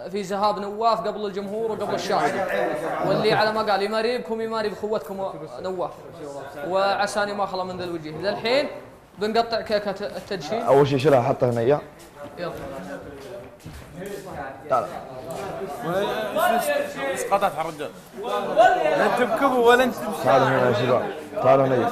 في ذهاب نواف قبل الجمهور وقبل الشاهد، واللي على ما قال يماري بكم يماري بخوتكم نواف، وعساني ما خلا من ذا الوجه. للحين بنقطع كيكة التدشين. اول شيء شيلها حطها هنا اياه. يلا تعال. اسقطت على الرجال. لا انت بكبوا ولا انت. تعالوا هنا يا شباب، تعالوا هنا.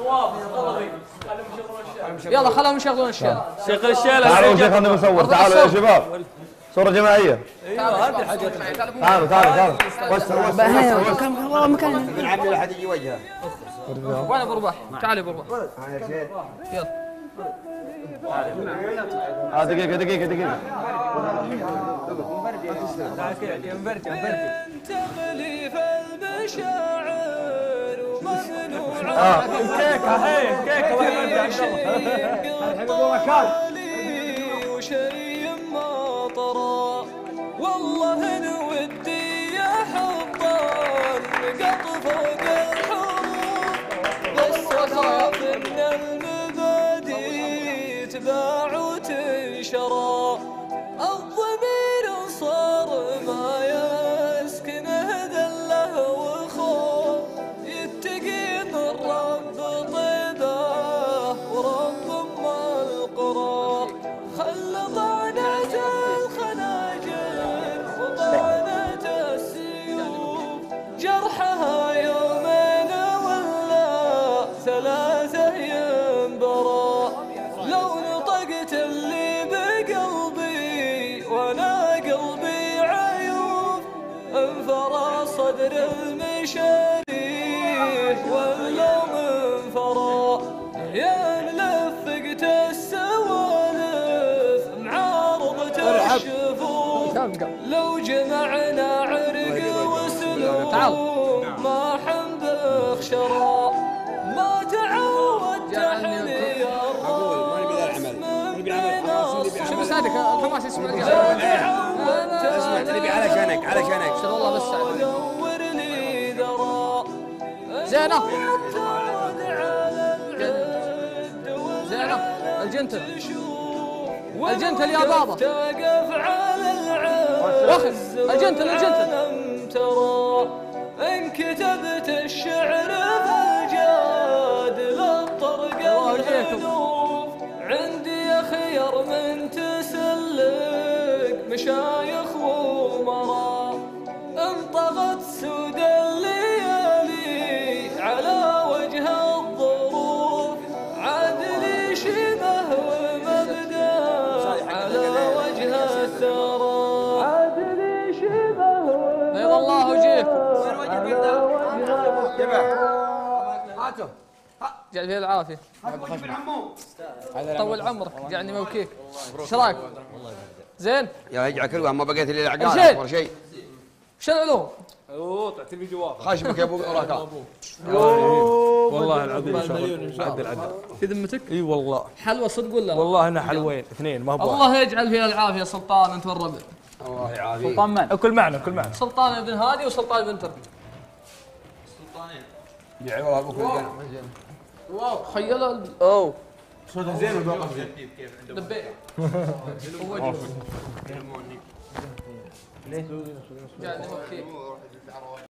يلا خلاهم يشغلون الشيلة. شغل الشيلة. تعالوا شيخ خلينا نصور. تعالوا يا شباب، صورة جماعية. ايوه هذه حاجات. تعالوا تعالوا وسع والله مكان ابن عمي لا حد يجي وجهه. وانا برباح. تعال يا برباح. يلا دقيقة دقيقة دقيقة. تغلي في المشاعر وممنوع كيكة هي كيكة وشيء ما طرى والله ان ودي يا حطان قط فوق الحروف بس اخاف ان المبادئ تباع وتنشرى الضمير صار ما يسكنه ذله وخوف يتقي من رب طيبه ورب ام القرى خل طعنة الخناجر وطعنة السيوف جرحها يومين ولا ثلاثة ينبرى لو نطقت اللي بقلبي وانا قلبي عيوب انفرى صدر المشاريح واللوم انفرى يا ملفقت السوالف معارضة الشفوف لو جمعنا عرق وسلوك ما حمد اخشرى ما تعود تحلي الراس من بين شوف صادق الحماس يسمع الجهل. اسمع تبي علشانك والله بس دور لي ذرى زينة زينة الجنتل يا بابا. توقف على العز الجنتل ترى ان كتبت الشعر بالجاد للطرق الحنوف عندي خير من تسلك مشايخ ومرا انطغت سود الليالي على وجه الظروف عادلي شبه ومبدا على وجه الثرى عادلي شبه بيض الله وجهكم. هاته جعل فيه العافية. طول عمرك جعلني موكيك. ايش رايك؟ زين؟ يا يجعل كل واحد ما بقيت الا رشيد. العقال اكبر شيء. وش العلوم؟ اوه تعطي لي جواب. خشمك يا ابو راكان. والله العظيم عدل في ذمتك؟ اي والله حلوة صدق ولا؟ والله انا حلوين اثنين ما هو الله يجعل فيها العافية سلطان انت والربع. الله يعافيك. سلطان من؟ كل معنا سلطان بن هادي وسلطان بن ترك. يا والله ابوك الجنة. خيلوا اوه صوتها زين وذوقها زين. لبيت وجهه. ليه؟ قاعد يمكيك.